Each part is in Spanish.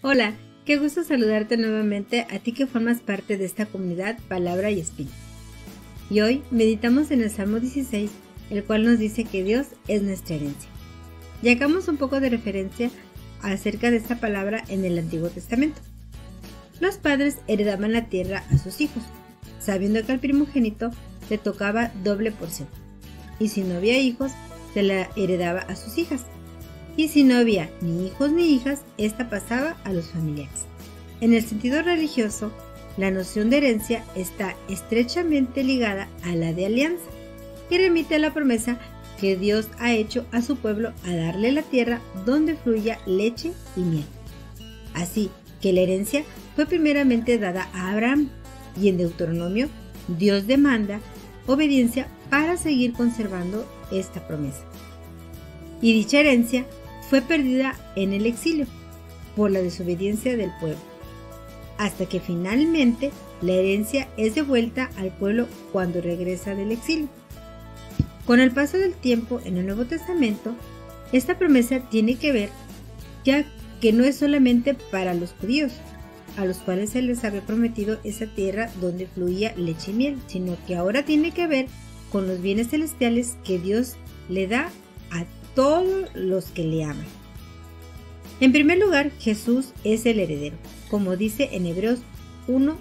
Hola, qué gusto saludarte nuevamente a ti que formas parte de esta comunidad Palabra y Espíritu. Y hoy meditamos en el Salmo 16, el cual nos dice que Dios es nuestra herencia. Y hagamos un poco de referencia acerca de esta palabra en el Antiguo Testamento. Los padres heredaban la tierra a sus hijos, sabiendo que al primogénito le tocaba doble porción. Y si no había hijos, se la heredaba a sus hijas. Y si no había ni hijos ni hijas, esta pasaba a los familiares. En el sentido religioso, la noción de herencia está estrechamente ligada a la de alianza y remite a la promesa que Dios ha hecho a su pueblo a darle la tierra donde fluya leche y miel. Así que la herencia fue primeramente dada a Abraham y en Deuteronomio Dios demanda obediencia para seguir conservando esta promesa. Y dicha herencia fue perdida en el exilio por la desobediencia del pueblo, hasta que finalmente la herencia es devuelta al pueblo cuando regresa del exilio. Con el paso del tiempo en el Nuevo Testamento, esta promesa tiene que ver ya que no es solamente para los judíos, a los cuales se les había prometido esa tierra donde fluía leche y miel, sino que ahora tiene que ver con los bienes celestiales que Dios le da a todos los que le aman. En primer lugar, Jesús es el heredero, como dice en Hebreos 1:2.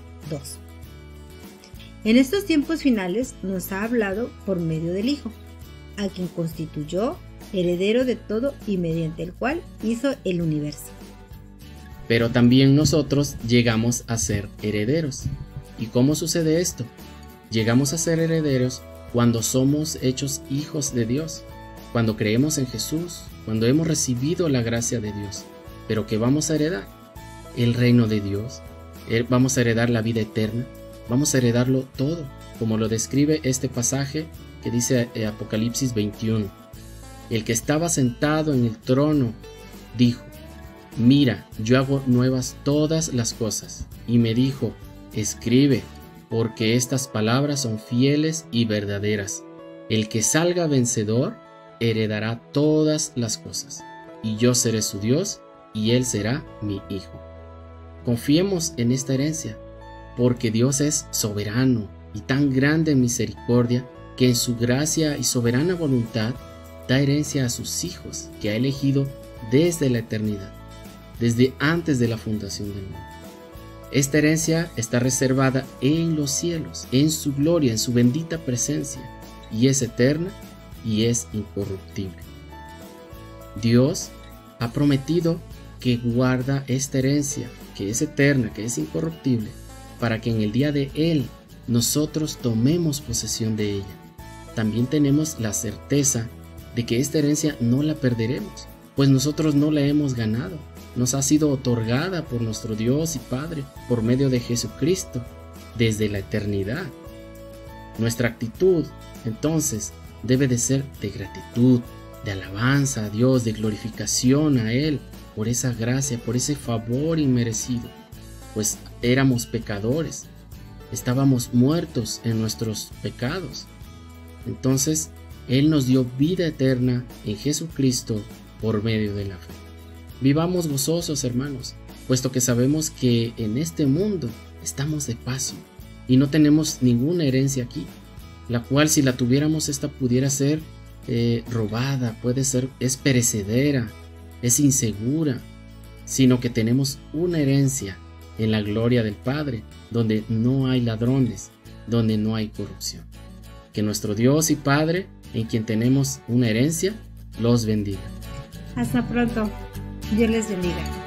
En estos tiempos finales nos ha hablado por medio del Hijo, a quien constituyó heredero de todo y mediante el cual hizo el universo. Pero también nosotros llegamos a ser herederos. ¿Y cómo sucede esto? Llegamos a ser herederos cuando somos hechos hijos de Dios, cuando creemos en Jesús, cuando hemos recibido la gracia de Dios. ¿Pero qué vamos a heredar? El reino de Dios. Vamos a heredar la vida eterna. Vamos a heredarlo todo, como lo describe este pasaje que dice Apocalipsis 21. El que estaba sentado en el trono dijo: mira, yo hago nuevas todas las cosas. Y me dijo: escribe, porque estas palabras son fieles y verdaderas. El que salga vencedor heredará todas las cosas, y yo seré su Dios, y él será mi hijo. Confiemos en esta herencia, porque Dios es soberano y tan grande en misericordia que en su gracia y soberana voluntad da herencia a sus hijos que ha elegido desde la eternidad, desde antes de la fundación del mundo. Esta herencia está reservada en los cielos, en su gloria, en su bendita presencia, y es eterna y es incorruptible. Dios ha prometido que guarda esta herencia, que es eterna, que es incorruptible, para que en el día de Él nosotros tomemos posesión de ella. También tenemos la certeza de que esta herencia no la perderemos, pues nosotros no la hemos ganado. Nos ha sido otorgada por nuestro Dios y Padre por medio de Jesucristo desde la eternidad. Nuestra actitud, entonces, debe de ser de gratitud, de alabanza a Dios, de glorificación a Él por esa gracia, por ese favor inmerecido, pues éramos pecadores, estábamos muertos en nuestros pecados. Entonces, Él nos dio vida eterna en Jesucristo por medio de la fe. Vivamos gozosos, hermanos, puesto que sabemos que en este mundo estamos de paso y no tenemos ninguna herencia aquí, la cual si la tuviéramos esta pudiera ser robada, es perecedera, es insegura, sino que tenemos una herencia en la gloria del Padre, donde no hay ladrones, donde no hay corrupción. Que nuestro Dios y Padre, en quien tenemos una herencia, los bendiga. Hasta pronto. Dios les bendiga.